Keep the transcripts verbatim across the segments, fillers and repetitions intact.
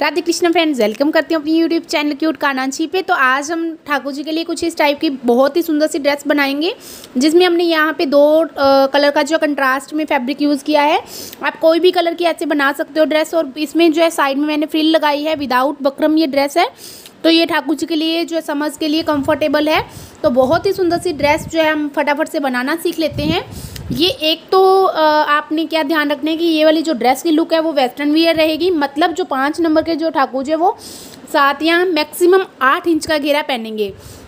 Radhe Krishna friends, welcome करती हूँ अपनी यूट्यूब चैनल क्यूट कानाची पे। तो आज हम ठाकुर जी के लिए कुछ इस टाइप की बहुत ही सुंदर सी ड्रेस बनाएंगे, जिसमें हमने यहाँ पे दो आ, कलर का जो कंट्रास्ट में फैब्रिक यूज़ किया है। आप कोई भी कलर की ऐसे बना सकते हो ड्रेस। और इसमें जो है साइड में मैंने फ्रिल लगाई है, विदाउट बकरम ये ड्रेस है। तो ये ठाकुर जी के लिए जो है समझ के लिए कंफर्टेबल है। तो बहुत ही सुंदर सी ड्रेस जो है हम फटाफट से बनाना सीख लेते हैं। ये एक तो आपने क्या ध्यान रखना है कि ये वाली जो ड्रेस की लुक है वो वेस्टर्न वियर रहेगी। मतलब जो पाँच नंबर के जो ठाकुर जी है वो सात या मैक्सिमम आठ इंच का घेरा पहनेंगे,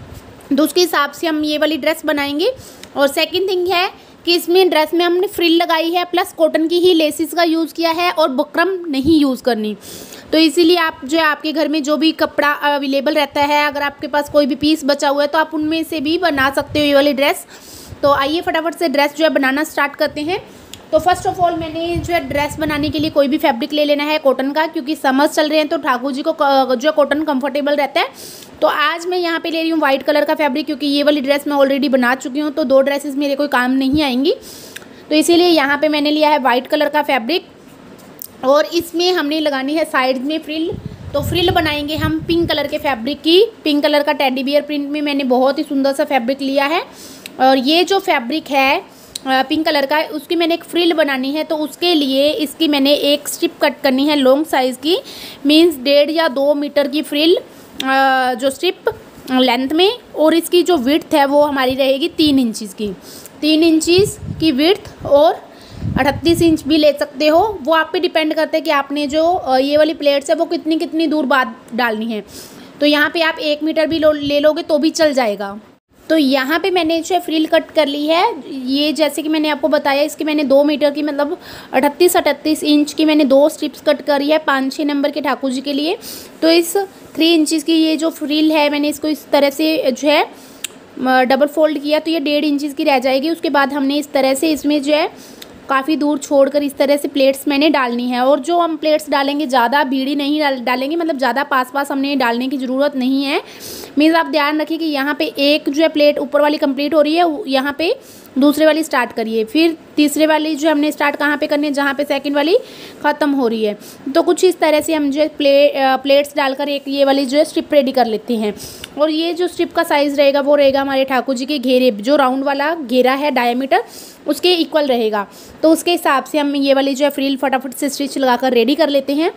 तो उसके हिसाब से हम ये वाली ड्रेस बनाएंगे। और सेकंड थिंग है कि इसमें ड्रेस में हमने फ्रिल लगाई है, प्लस कॉटन की ही लेसिस का यूज़ किया है और बुकरम नहीं यूज़ करनी। तो इसीलिए आप जो है आपके घर में जो भी कपड़ा अवेलेबल रहता है, अगर आपके पास कोई भी पीस बचा हुआ है तो आप उनमें से भी बना सकते हो ये वाली ड्रेस। तो आइए फटाफट से ड्रेस जो है बनाना स्टार्ट करते हैं। तो फर्स्ट ऑफ ऑल मैंने जो है ड्रेस बनाने के लिए कोई भी फैब्रिक ले लेना है कॉटन का, क्योंकि समर चल रहे हैं तो ठाकुर जी को जो है कॉटन कंफर्टेबल रहता है। तो आज मैं यहाँ पे ले रही हूँ वाइट कलर का फैब्रिक, क्योंकि ये वाली ड्रेस मैं ऑलरेडी बना चुकी हूँ, तो दो ड्रेसेस मेरे कोई काम नहीं आएंगी। तो इसीलिए यहाँ पर मैंने लिया है वाइट कलर का फैब्रिक। और इसमें हमने लगानी है साइड में फ्रिल। तो फ्रिल बनाएंगे हम पिंक कलर के फैब्रिक की। पिंक कलर का टेडी बियर प्रिंट में मैंने बहुत ही सुंदर सा फैब्रिक लिया है। और ये जो फैब्रिक है पिंक कलर का, उसकी मैंने एक फ्रिल बनानी है। तो उसके लिए इसकी मैंने एक स्ट्रिप कट करनी है लॉन्ग साइज़ की, मींस डेढ़ या दो मीटर की फ्रिल जो स्ट्रिप लेंथ में। और इसकी जो विड्थ है वो हमारी रहेगी तीन इंचज़ की तीन इंचज़ की विड्थ। और अड़तीस इंच भी ले सकते हो, वो आप पे डिपेंड करता है कि आपने जो ये वाली प्लेट्स है वो कितनी कितनी दूर बाद डालनी है। तो यहाँ पे आप एक मीटर भी लो, ले लोगे तो भी चल जाएगा। तो यहाँ पे मैंने जो है फ्रिल कट कर ली है। ये जैसे कि मैंने आपको बताया, इसकी मैंने दो मीटर की मतलब अड़तीस अड़तीस इंच की मैंने दो स्ट्रिप्स कट करी है पाँच छः नंबर के ठाकुर जी के लिए। तो इस थ्री इंचज़ की ये जो फ्रिल है मैंने इसको इस तरह से जो है डबल फोल्ड किया, तो ये डेढ़ इंचज़ की रह जाएगी। उसके बाद हमने इस तरह से इसमें जो है काफ़ी दूर छोड़कर इस तरह से प्लेट्स मैंने डालनी है। और जो हम प्लेट्स डालेंगे ज़्यादा भीड़ी नहीं डाल डालेंगे, मतलब ज़्यादा पास पास हमने डालने की ज़रूरत नहीं है। मीन्स आप ध्यान रखिए कि यहाँ पे एक जो है प्लेट ऊपर वाली कंप्लीट हो रही है, यहाँ पे दूसरे वाली स्टार्ट करिए, फिर तीसरे वाली जो हमने स्टार्ट कहाँ पे करनी है, जहाँ पे सेकंड वाली ख़त्म हो रही है। तो कुछ इस तरह से हम जो है प्ले प्लेट्स डालकर एक ये वाली जो है स्ट्रिप रेडी कर लेते हैं। और ये जो स्ट्रिप का साइज़ रहेगा वो रहेगा हमारे ठाकुर जी के घेरे, जो राउंड वाला घेरा है डायमीटर उसके इक्वल रहेगा। तो उसके हिसाब से हम ये वाली जो है फ्रिल फटाफट से स्टिच लगाकर रेडी कर लेते हैं।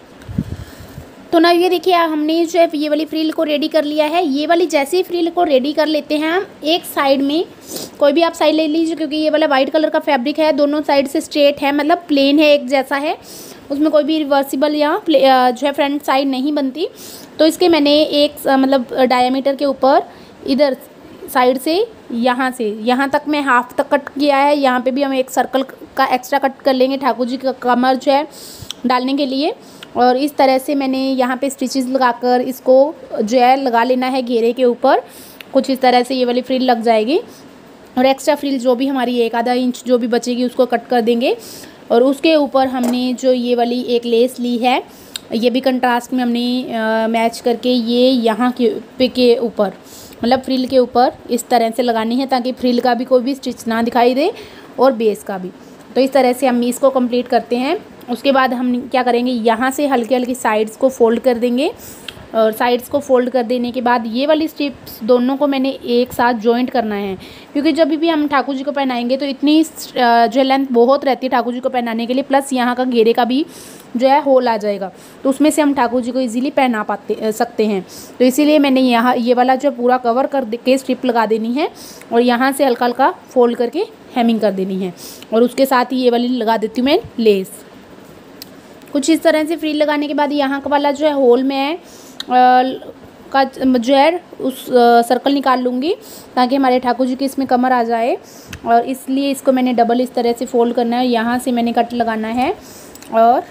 तो ना ये देखिए हमने जो है ये वाली फ्रिल को रेडी कर लिया है। ये वाली जैसे ही फ्रिल को रेडी कर लेते हैं हम, एक साइड में कोई भी आप साइड ले लीजिए, क्योंकि ये वाला वाइट कलर का फैब्रिक है, दोनों साइड से स्ट्रेट है, मतलब प्लेन है, एक जैसा है, उसमें कोई भी रिवर्सिबल या जो है फ्रंट साइड नहीं बनती। तो इसके मैंने एक मतलब डायमीटर के ऊपर इधर साइड से यहाँ से यहाँ तक मैं हाफ तक कट किया है। यहाँ पे भी हम एक सर्कल का एक्स्ट्रा कट कर लेंगे ठाकुर जी का कमर जो है डालने के लिए। और इस तरह से मैंने यहाँ पे स्टिचेस लगाकर इसको जो है लगा लेना है घेरे के ऊपर। कुछ इस तरह से ये वाली फ्रिल लग जाएगी। और एक्स्ट्रा फ्रिल जो भी हमारी एक आधा इंच जो भी बचेगी उसको कट कर देंगे। और उसके ऊपर हमने जो ये वाली एक लेस ली है, ये भी कंट्रास्ट में हमने आ, मैच करके ये यहाँ के पे के ऊपर मतलब फ्रिल के ऊपर इस तरह से लगानी है, ताकि फ्रिल का भी कोई भी स्टिच ना दिखाई दे और बेस का भी। तो इस तरह से हम इसको कंप्लीट करते हैं। उसके बाद हम क्या करेंगे, यहाँ से हल्की हल्की साइड्स को फोल्ड कर देंगे। और साइड्स को फोल्ड कर देने के बाद ये वाली स्ट्रिप्स दोनों को मैंने एक साथ जॉइंट करना है, क्योंकि जब भी हम ठाकुर जी को पहनाएंगे तो इतनी जो लेंथ बहुत रहती है ठाकुर जी को पहनाने के लिए, प्लस यहाँ का घेरे का भी जो है होल आ जाएगा, तो उसमें से हम ठाकुर जी को इजीली पहना पाते सकते हैं। तो इसीलिए मैंने यहाँ ये वाला जो पूरा कवर कर के स्ट्रिप लगा देनी है और यहाँ से हल्का हल्का फोल्ड करके हेमिंग कर देनी है। और उसके साथ ही ये वाली लगा देती हूँ मैं लेस। कुछ इस तरह से फ्रिल लगाने के बाद यहाँ का वाला जो है होल में का जो है उस सर्कल निकाल लूँगी, ताकि हमारे ठाकुर जी की इसमें कमर आ जाए। और इसलिए इसको मैंने डबल इस तरह से फोल्ड करना है। यहाँ से मैंने कट लगाना है और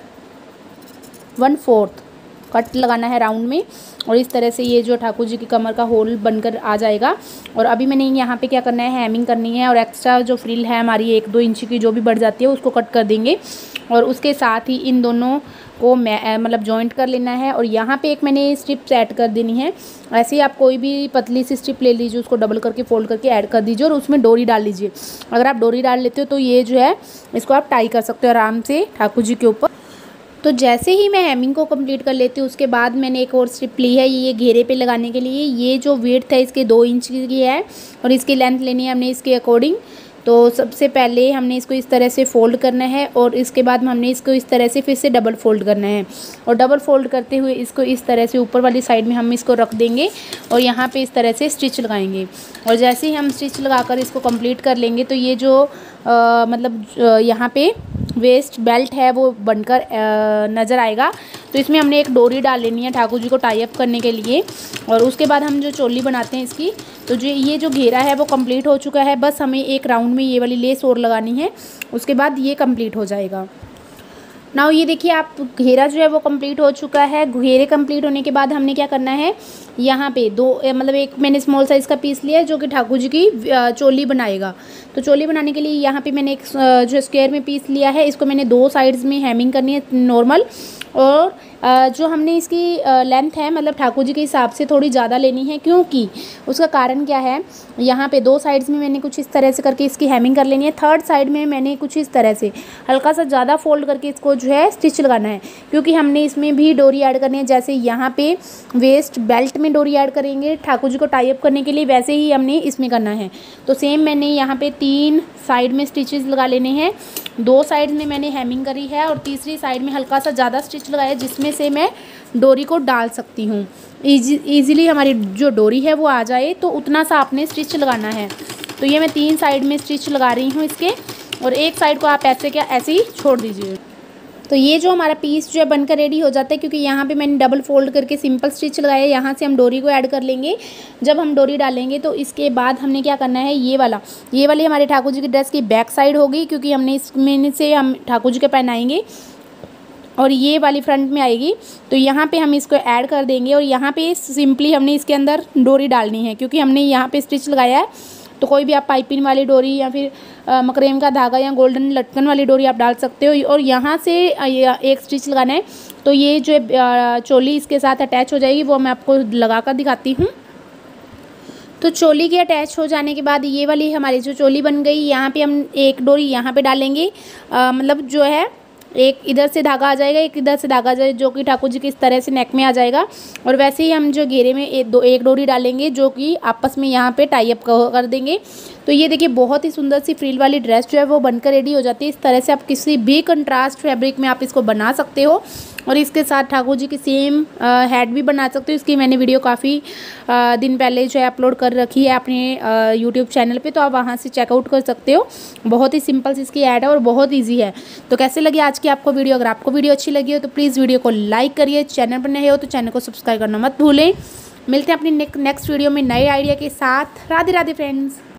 वन फोर्थ कट लगाना है राउंड में। और इस तरह से ये जो ठाकुर जी की कमर का होल बनकर आ जाएगा। और अभी मैंने यहाँ पे क्या करना है, हेमिंग करनी है। और एक्स्ट्रा जो फ्रिल है हमारी एक दो इंच की जो भी बढ़ जाती है उसको कट कर देंगे। और उसके साथ ही इन दोनों को मतलब जॉइंट कर लेना है। और यहाँ पे एक मैंने स्ट्रिप ऐड कर देनी है। ऐसे ही आप कोई भी पतली सी स्ट्रिप ले लीजिए, उसको डबल करके फोल्ड करके ऐड कर दीजिए और उसमें डोरी डाल लीजिए। अगर आप डोरी डाल लेते हो तो ये जो है इसको आप टाई कर सकते हो आराम से ठाकुर जी के ऊपर। तो तो जैसे ही मैं हेमिंग को कंप्लीट कर लेती हूँ उसके बाद मैंने एक और स्ट्रिप ली है ये घेरे पे लगाने के लिए। ये जो विड्थ है इसके दो इंच की है और इसकी लेंथ लेनी है हमने इसके अकॉर्डिंग। तो सबसे पहले हमने इसको इस तरह से फ़ोल्ड करना है और इसके बाद हमने इसको इस तरह से फिर से डबल फ़ोल्ड करना है और डबल फ़ोल्ड करते हुए इसको इस तरह से ऊपर वाली साइड में हम इसको रख देंगे और यहाँ पे इस तरह से स्टिच लगाएंगे। और जैसे ही हम स्टिच लगाकर इसको कंप्लीट कर लेंगे तो ये जो आ, मतलब यहाँ पे वेस्ट बेल्ट है वो बनकर नज़र आएगा। तो इसमें हमने एक डोरी डाल लेनी है ठाकुर जी को टाई अप करने के लिए। और उसके बाद हम जो चोली बनाते हैं इसकी, तो जो ये जो घेरा है वो कंप्लीट हो चुका है। बस हमें एक राउंड में ये वाली लेस और लगानी है, उसके बाद ये कंप्लीट हो जाएगा। नाउ ये देखिए आप घेरा जो है वो कंप्लीट हो चुका है। घेरे कंप्लीट होने के बाद हमने क्या करना है, यहाँ पे दो मतलब एक मैंने स्मॉल साइज़ का पीस लिया है जो कि ठाकुर जी की चोली बनाएगा। तो चोली बनाने के लिए यहाँ पे मैंने एक जो स्क्वायर में पीस लिया है, इसको मैंने दो साइड्स में हेमिंग करनी है नॉर्मल। और जो हमने इसकी लेंथ है मतलब ठाकुर जी के हिसाब से थोड़ी ज़्यादा लेनी है, क्योंकि उसका कारण क्या है, यहाँ पे दो साइड्स में मैंने कुछ इस तरह से करके इसकी हेमिंग कर लेनी है। थर्ड साइड में मैंने कुछ इस तरह से हल्का सा ज़्यादा फोल्ड करके इसको जो है स्टिच लगाना है, क्योंकि हमने इसमें भी डोरी ऐड करनी है। जैसे यहाँ पे वेस्ट बेल्ट में डोरी ऐड करेंगे ठाकुर जी को टाई अप करने के लिए, वैसे ही हमने इसमें करना है। तो सेम मैंने यहाँ पे तीन साइड में स्टिचेस लगा लेने हैं। दो साइड में मैंने हेमिंग करी है और तीसरी साइड में हल्का सा ज़्यादा स्टिच लगाया जिसमें से मैं डोरी को डाल सकती हूँ। ईजी ईजिली हमारी जो डोरी है वो आ जाए, तो उतना सा आपने स्टिच लगाना है। तो ये मैं तीन साइड में स्टिच लगा रही हूँ इसके, और एक साइड को आप ऐसे क्या ऐसे ही छोड़ दीजिए। तो ये जो हमारा पीस जो है बनकर रेडी हो जाता है, क्योंकि यहाँ पे मैंने डबल फोल्ड करके सिंपल स्टिच लगाया है। यहाँ से हम डोरी को ऐड कर लेंगे। जब हम डोरी डालेंगे तो इसके बाद हमने क्या करना है, ये वाला ये वाली हमारे ठाकुर जी की ड्रेस की बैक साइड होगी, क्योंकि हमने इसमें से हम ठाकुर जी के पहनाएंगे, और ये वाली फ्रंट में आएगी। तो यहाँ पे हम इसको ऐड कर देंगे और यहाँ पे सिंपली हमने इसके अंदर डोरी डालनी है, क्योंकि हमने यहाँ पे स्टिच लगाया है। तो कोई भी आप पाइपिंग वाली डोरी या फिर मकरेम का धागा या गोल्डन लटकन वाली डोरी आप डाल सकते हो, और यहाँ से एक स्टिच लगाना है। तो ये जो चोली इसके साथ अटैच हो जाएगी, वो मैं आपको लगा कर दिखाती हूँ। तो चोली के अटैच हो जाने के बाद ये वाली हमारी जो चोली बन गई, यहाँ पे हम एक डोरी यहाँ पे डालेंगे, आ, मतलब जो है एक इधर से धागा आ जाएगा, एक इधर से धागा आ जाएगा, जो कि ठाकुर जी की इस तरह से नेक में आ जाएगा। और वैसे ही हम जो घेरे में एक दो एक डोरी डालेंगे, जो कि आपस में यहाँ पे टाई अप कर देंगे। तो ये देखिए बहुत ही सुंदर सी फ्रिल वाली ड्रेस जो है वो बनकर रेडी हो जाती है। इस तरह से आप किसी भी कंट्रास्ट फैब्रिक में आप इसको बना सकते हो, और इसके साथ ठाकुर जी की सेम हेड भी बना सकते हो। इसकी मैंने वीडियो काफ़ी दिन पहले जो है अपलोड कर रखी है अपने यूट्यूब चैनल पे, तो आप वहाँ से चेकआउट कर सकते हो। बहुत ही सिंपल सी इसकी ऐड है और बहुत ईजी है। तो कैसे लगी आज की आपको वीडियो? अगर आपको वीडियो अच्छी लगी हो तो प्लीज़ वीडियो को लाइक करिए, चैनल पर नए हो तो चैनल को सब्सक्राइब करना मत भूलें। मिलते हैं अपनी नेक्स्ट वीडियो में नए आइडिया के साथ। राधे राधे फ्रेंड्स।